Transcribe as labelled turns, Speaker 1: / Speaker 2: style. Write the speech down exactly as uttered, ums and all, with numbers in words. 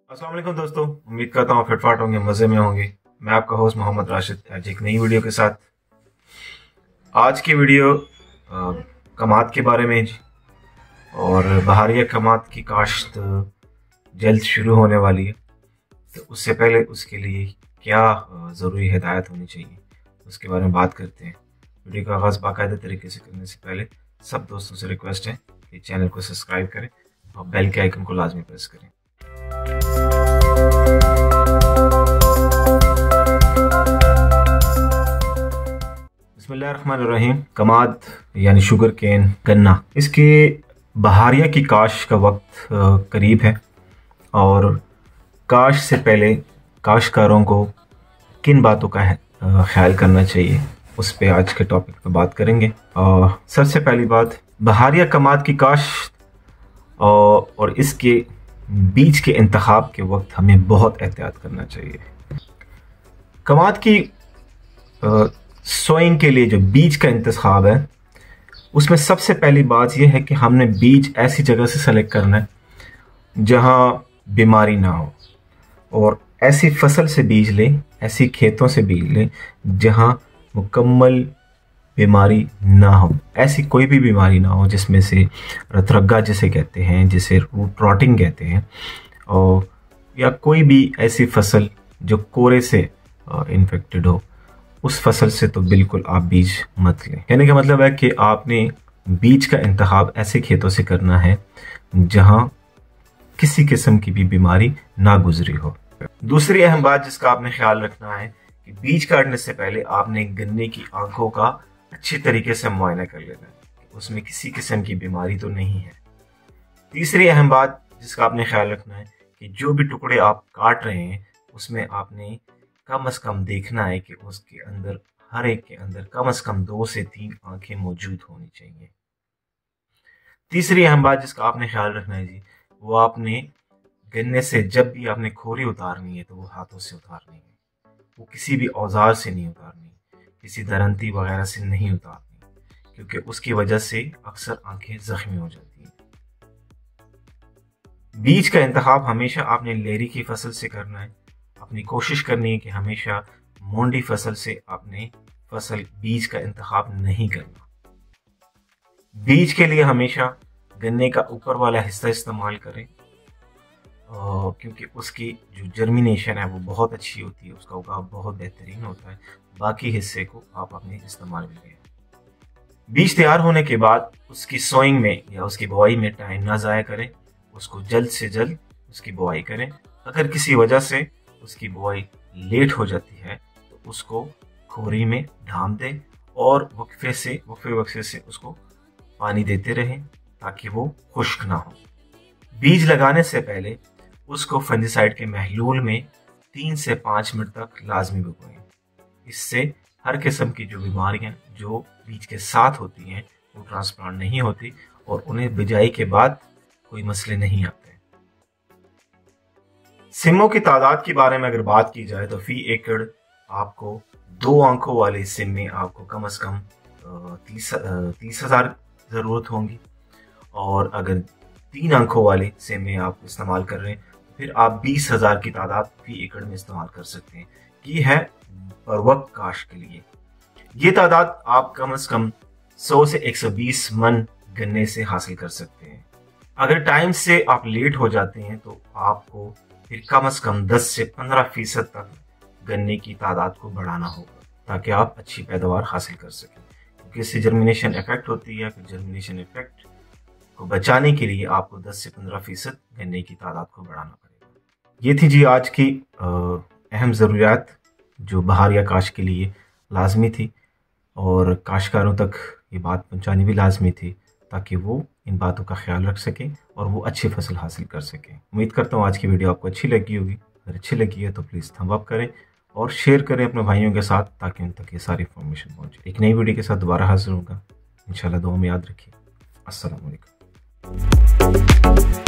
Speaker 1: अस्सलाम वालेकुम दोस्तों, उम्मीद करता हूँ फिटफाट होंगे, मज़े में होंगे। मैं आपका होस्ट मोहम्मद राशिद आज एक नई वीडियो के साथ। आज की वीडियो आ, कमात के बारे में जी, और बहारिया कमात की काश्त जल्द शुरू होने वाली है। तो उससे पहले उसके लिए क्या ज़रूरी हिदायत होनी चाहिए उसके बारे में बात करते हैं। वीडियो का आगाज़ बाकायदा तरीके से करने से पहले सब दोस्तों से रिक्वेस्ट है कि चैनल को सब्सक्राइब करें और बेल के आइकन को लाजमी प्रेस करें। बिस्मिल्लाहिर्रहमानिर्रहीम। कमाद यानी शुगर केन, गन्ना, इसके बहारिया की काश का वक्त करीब है और काश से पहले काश्तकारों को किन बातों का ख्याल करना चाहिए उस पे आज के टॉपिक पे बात करेंगे। और सबसे पहली बात, बहारिया कमाद की काश्त और, और इसके बीज के इंतखाब के वक्त हमें बहुत एहतियात करना चाहिए। कमाद की सोइंग के लिए जो बीज का इंतखाब है उसमें सबसे पहली बात यह है कि हमने बीज ऐसी जगह से सेलेक्ट करना है जहां बीमारी ना हो, और ऐसी फसल से बीज लें, ऐसी खेतों से बीज लें जहां मुकम्मल बीमारी ना हो। ऐसी कोई भी बीमारी ना हो जिसमें से रतरग्गा जिसे कहते हैं, जिसे रूट रॉटिंग कहते हैं, और या कोई भी ऐसी फसल जो कोरे से इन्फेक्टेड हो, उस फसल से तो बिल्कुल आप बीज मत लें। कहने का मतलब है कि आपने बीज का इंतखाब ऐसे खेतों से करना है जहां किसी किस्म की भी बीमारी ना गुजरी हो। दूसरी अहम बात जिसका आपने ख्याल रखना है कि बीज काटने से पहले आपने गन्ने की आंखों का अच्छी तरीके से मुआयना कर लेना है कि उसमें किसी किस्म की बीमारी तो नहीं है। तीसरी अहम बात जिसका आपने ख्याल रखना है कि जो भी टुकड़े आप काट रहे हैं उसमें आपने कम अज कम देखना है कि उसके अंदर, हर एक के अंदर कम अज कम दो से तीन आंखें मौजूद होनी चाहिए। तीसरी अहम बात जिसका आपने ख्याल रखना है जी, वो आपने गन्ने से जब भी आपने खोरी उतारनी है तो वो हाथों से उतारनी है, वो किसी भी औजार से नहीं उतारनी, किसी दरंती वगैरह से नहीं उतारनी, क्योंकि उसकी वजह से अक्सर आंखें जख्मी हो जाती हैं। बीज का इंतखाब हमेशा आपने लेरी की फसल से करना है। अपनी कोशिश करनी है कि हमेशा मोंडी फसल से आपने फसल बीज का इंतखाब नहीं करना। बीज के लिए हमेशा गन्ने का ऊपर वाला हिस्सा इस्तेमाल करें, और क्योंकि उसकी जो जर्मिनेशन है वो बहुत अच्छी होती है, उसका उगाव बहुत बेहतरीन होता है। बाकी हिस्से को आप अपने इस्तेमाल में लें। बीज तैयार होने के बाद उसकी सोइंग में या उसकी बुआई में टाइम ना ज़ाया करें, उसको जल्द से जल्द उसकी बुआई करें। अगर किसी वजह से उसकी बुआई लेट हो जाती है तो उसको खोरी में ढाम दें और वक्फे से वक्फे वक्फे से उसको पानी देते रहें ताकि वो खुश्क ना हो। बीज लगाने से पहले उसको फंजीसाइड के महलूल में तीन से पाँच मिनट तक लाजमी भिगोएं। इससे हर किस्म की जो बीमारियां जो बीज के साथ होती हैं वो ट्रांसप्लांट नहीं होती और उन्हें बिजाई के बाद कोई मसले नहीं आते। सिमों की तादाद के बारे में अगर बात की जाए तो फी एकड़ आपको दो आंखों वाले सिम में आपको कम अज कम तीस तीस हजार जरूरत होगी, और अगर तीन आंखों वाले सिम में आप इस्तेमाल कर रहे हैं तो फिर आप बीस हजार की तादाद फी एकड़ में इस्तेमाल कर सकते हैं। ये है पर वक्त काश के लिए। ये तादाद आप कम अज कम सौ से एक सौ बीस मन गन्ने से हासिल कर सकते हैं। अगर टाइम से आप लेट हो जाते हैं तो आपको फिर कम अज कम दस से पंद्रह फीसद तक गन्ने की तादाद को बढ़ाना होगा ताकि आप अच्छी पैदावार हासिल कर सकें, क्योंकि इससे जर्मिनेशन इफेक्ट होती है। फिर जर्मिनेशन इफेक्ट को बचाने के लिए आपको दस से पंद्रह फीसद गन्ने की तादाद को बढ़ाना पड़ेगा। ये थी जी आज की अहम ज़रूरियात जो बहारिया काश के लिए लाजमी थी, और काश्तकारों तक ये बात पहुंचानी भी लाजमी थी ताकि वो इन बातों का ख्याल रख सकें और वो अच्छी फसल हासिल कर सकें। उम्मीद करता हूँ आज की वीडियो आपको अच्छी लगी होगी। अगर अच्छी लगी है तो प्लीज़ थंब अप करें और शेयर करें अपने भाइयों के साथ ताकि उन तक ये सारी इन्फॉर्मेशन पहुँचे। एक नई वीडियो के साथ दोबारा हाजिर होगा इंशाल्लाह। दुआ में याद रखिए। अस्सलाम वालेकुम।